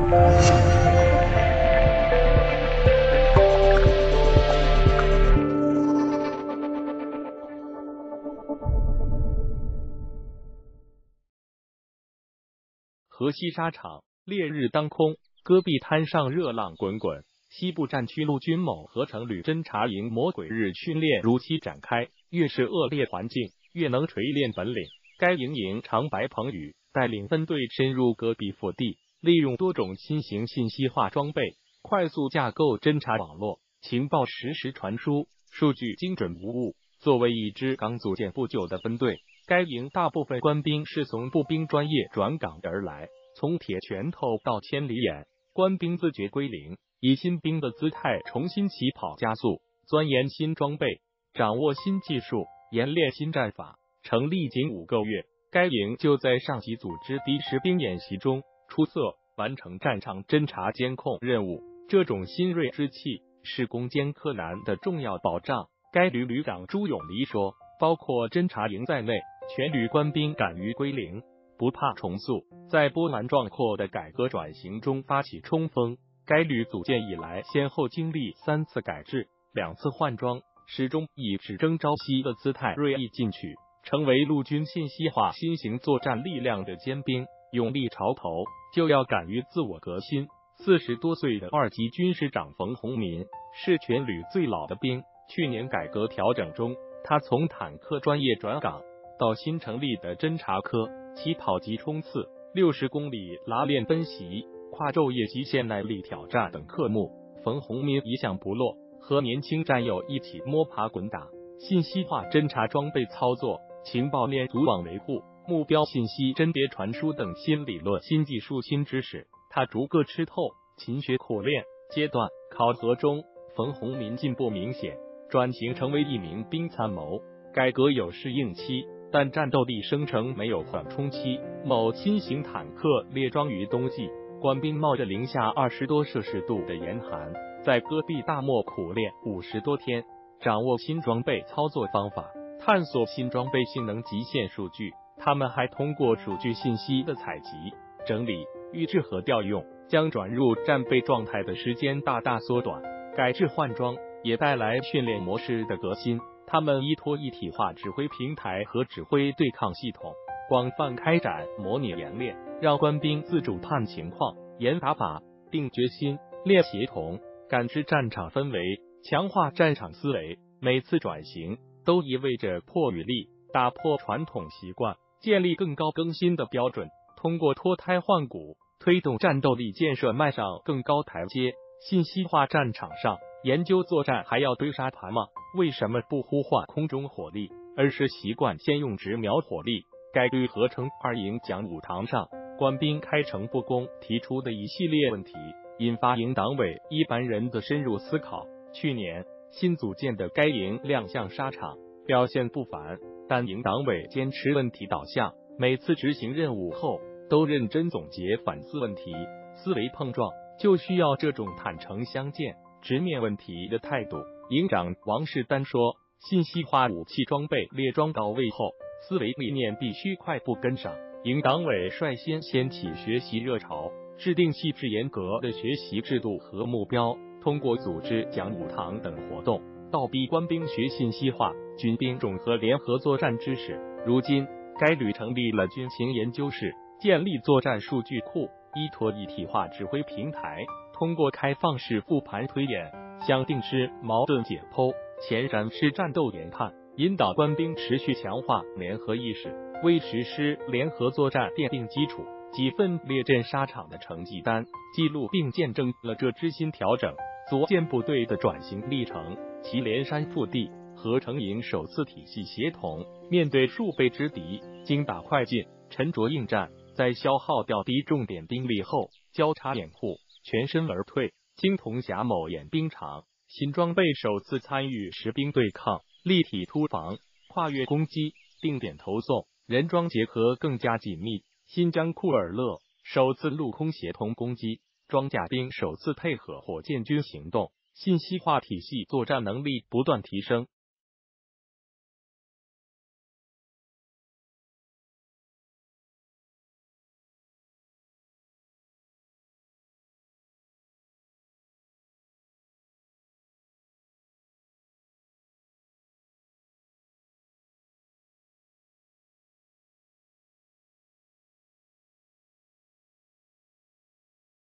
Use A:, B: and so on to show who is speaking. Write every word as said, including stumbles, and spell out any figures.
A: 河西沙场，烈日当空，戈壁滩上热浪滚滚。西部战区陆军某合成旅侦察营魔鬼日训练如期展开，越是恶劣环境，越能锤炼本领。该营营长白鹏宇带领分队深入戈壁腹地，利用多种新型信息化装备，快速架构侦察网络，情报实时传输，数据精准无误。作为一支刚组建不久的分队，该营大部分官兵是从步兵专业转岗而来，从铁拳头到千里眼，官兵自觉归零，以新兵的姿态重新起跑加速，钻研新装备，掌握新技术，演练新战法。成立仅五个月，该营就在上级组织的实兵演习中出色完成战场侦察监控任务。这种新锐之气是攻坚克难的重要保障。该旅旅长朱永黎说，包括侦察营在内，全旅官兵敢于归零，不怕重塑，在波澜壮阔的改革转型中发起冲锋。该旅组建以来，先后经历三次改制，两次换装，始终以只争朝夕的姿态锐意进取，成为陆军信息化新型作战力量的尖兵。勇立潮头，就要敢于自我革新。四十多岁的二级军师长冯洪民是全旅最老的兵。去年改革调整中，他从坦克专业转岗到新成立的侦察科，起跑级冲刺、六十公里拉练奔袭、跨昼夜极限耐力挑战等科目，冯洪民一向不落，和年轻战友一起摸爬滚打，信息化侦察装备操作、情报链组网维护、目标信息甄别传输等新理论、新技术、新知识，他逐个吃透，勤学苦练。阶段考核中，冯洪民进步明显，转型成为一名兵参谋。改革有适应期，但战斗力生成没有缓冲期。某新型坦克列装于冬季，官兵冒着零下二十多摄氏度的严寒，在戈壁大漠苦练五十多天，掌握新装备操作方法，探索新装备性能极限数据。他们还通过数据信息的采集、整理、预制和调用，将转入战备状态的时间大大缩短。改制换装也带来训练模式的革新，他们依托一体化指挥平台和指挥对抗系统，广泛开展模拟演练，让官兵自主判情况、研打法、定决心、练协同，感知战场氛围，强化战场思维。每次转型都意味着破与立，打破传统习惯，建立更高更新的标准，通过脱胎换骨，推动战斗力建设迈上更高台阶。信息化战场上，研究作战还要堆沙盘吗？为什么不呼唤空中火力，而是习惯先用直瞄火力？该旅合成二营讲武堂上，官兵开诚布公提出的一系列问题，引发营党委一般人的深入思考。去年新组建的该营亮相沙场，表现不凡，但营党委坚持问题导向，每次执行任务后都认真总结反思问题，思维碰撞就需要这种坦诚相见、直面问题的态度。营长王世丹说，信息化武器装备列装到位后，思维理念必须快步跟上。营党委率先掀起学习热潮，制定细致严格的学习制度和目标，通过组织讲武堂等活动，倒逼官兵学信息化、军兵种和联合作战知识。如今，该旅成立了军情研究室，建立作战数据库，依托一体化指挥平台，通过开放式复盘推演、响定式矛盾解剖、前瞻式战斗研判，引导官兵持续强化联合意识，为实施联合作战奠定基础。几份列阵沙场的成绩单，记录并见证了这支新调整组建部队的转型历程。其连山腹地合成营首次体系协同，面对数倍之敌，精打快进，沉着应战。在消耗掉低重点兵力后，交叉掩护，全身而退。青铜峡某演兵场，新装备首次参与实兵对抗，立体突防、跨越攻击、定点投送，人装结合更加紧密。新疆库尔勒首次陆空协同攻击，装甲兵首次配合火箭军行动，信息化体系作战能力不断提升。